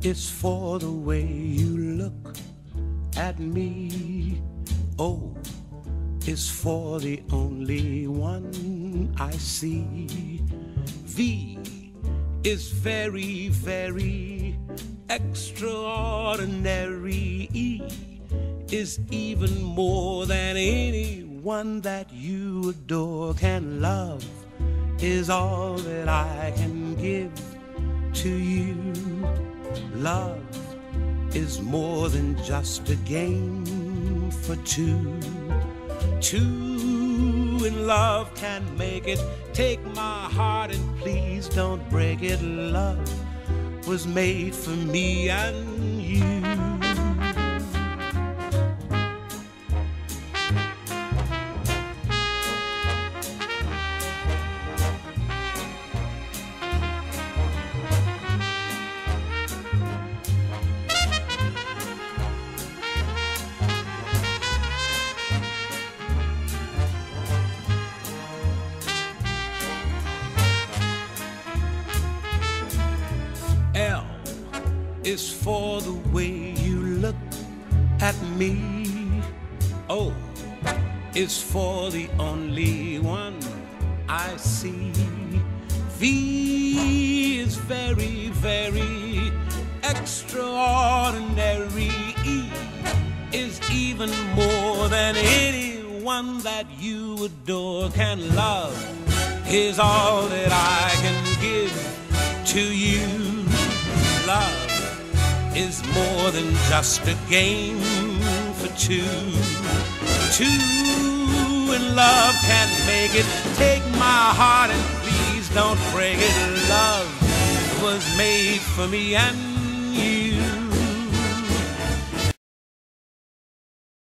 It's for the way you look at me. O is for the only one I see. V is very, very extraordinary. E is even more than anyone that you adore can love. Is all that I can give to you. Love is more than just a game for two. Two in love can make it. Take my heart and please don't break it. Love was made for me and you. L is for the way you look at me. O is for the only one I see. V is very, very extraordinary. E is even more than anyone that you adore can love. Is all that I can give to you. Love is more than just a game for two. Two in love can make it. Take my heart and please don't break it. Love was made for me and you.